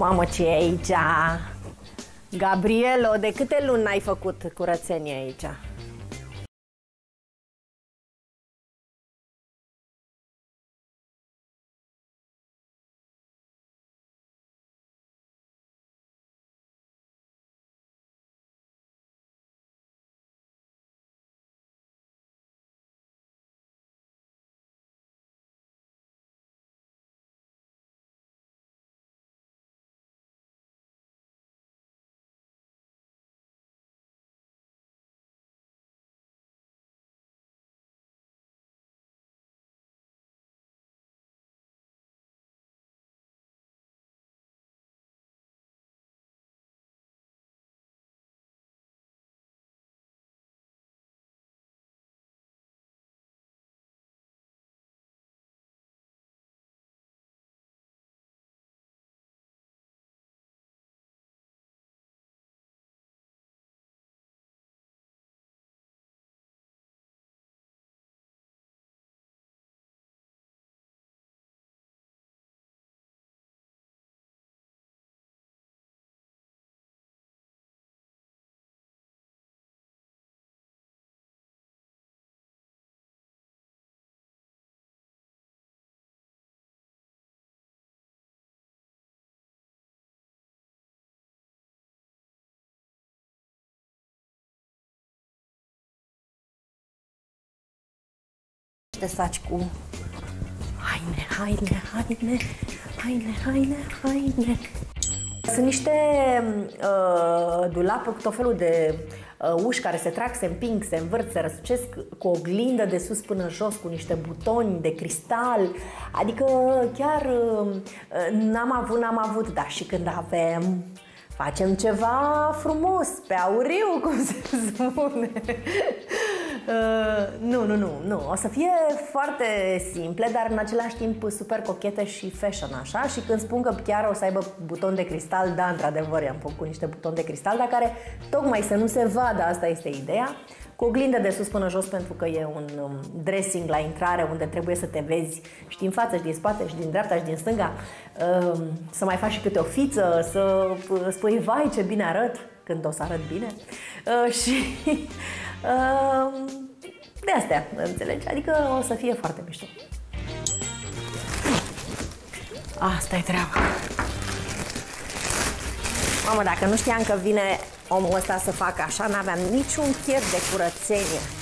Mamă, ce e aici? Gabrielo, de câte luni n-ai făcut curățenie aici? Ce faci cu haine. Sunt niște dulapuri cu tot felul de uși care se trag, se împing, se învârt, se răsucesc, cu oglindă de sus până jos, cu niște butoni de cristal. Adică chiar n-am avut, dar și când avem, facem ceva frumos, pe auriu, cum se spune. Nu. O să fie foarte simple, dar în același timp super cochete și fashion, așa. Și când spun că chiar o să aibă buton de cristal, da, într-adevăr, i-am făcut niște butoni de cristal, dar care tocmai să nu se vadă, asta este ideea. Cu oglindă de sus până jos, pentru că e un dressing la intrare unde trebuie să te vezi și din față, și din spate, și din dreapta, și din stânga. Să mai faci și câte o fiță, să spui, vai, ce bine arăt, când o să arăt bine. Și de astea, înțelegi? Adică o să fie foarte mișto. Asta e treaba. Mamă, dacă nu știam că vine omul ăsta să facă așa, n-aveam niciun chef de curățenie.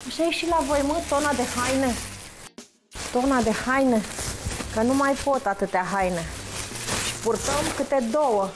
Așa e și la voi, mă, tona de haine. Tona de haine. Că nu mai pot atâtea haine. Și purtăm câte două.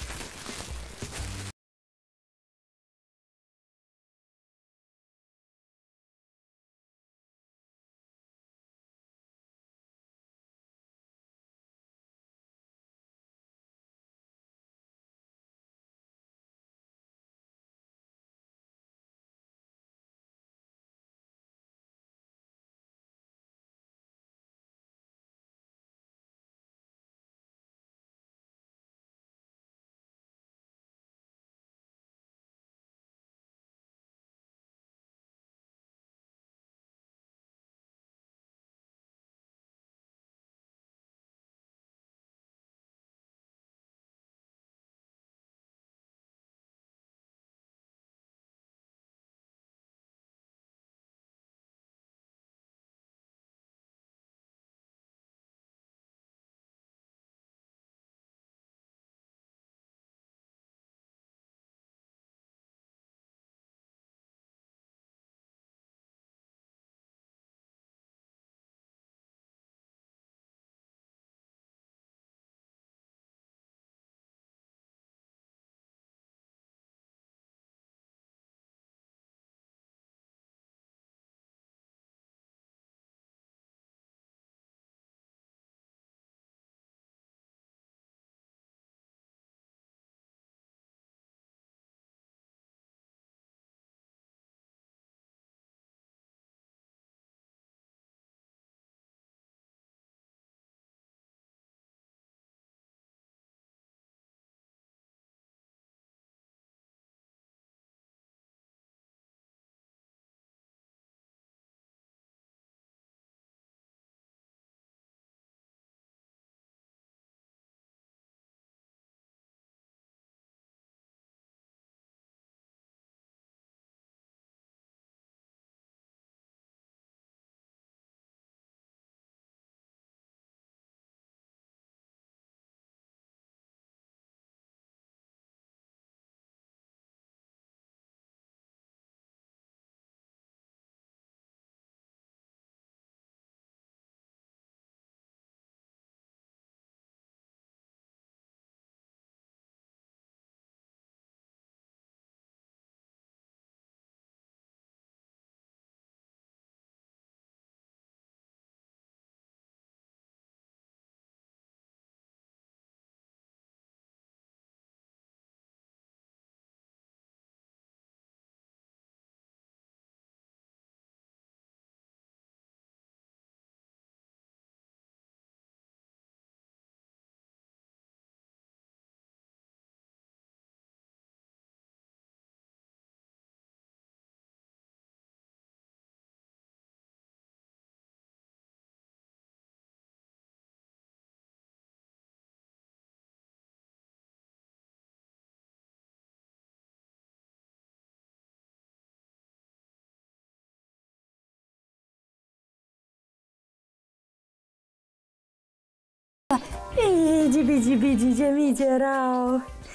Bigi, bigi, bigi, ce mici erau!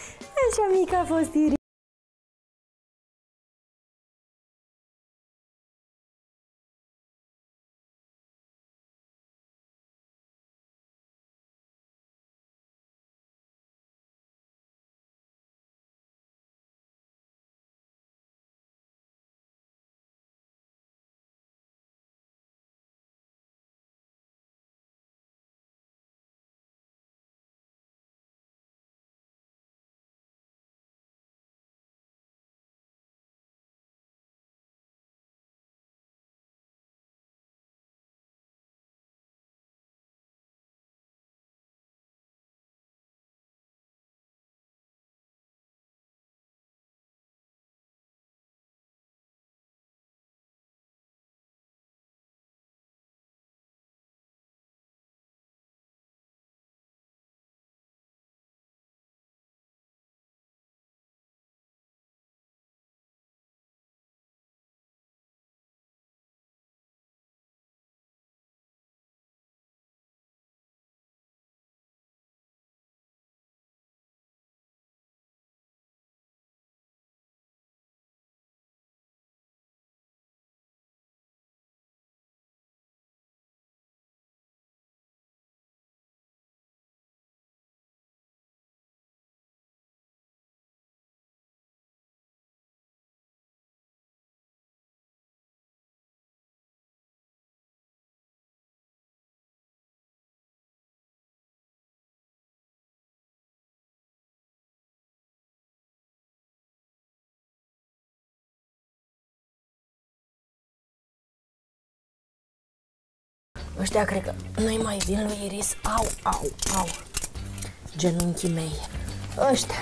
Așa mică a fost Iri. Ăștia cred că nu-i mai vin lui Iris. Au, au, au. Genunchii mei. Ăștia.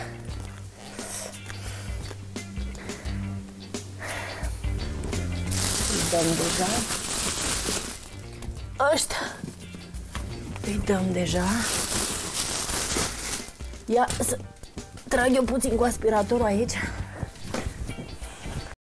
Îi dăm deja. Ăștia. Îi dăm deja. Ia să trag eu puțin cu aspiratorul aici.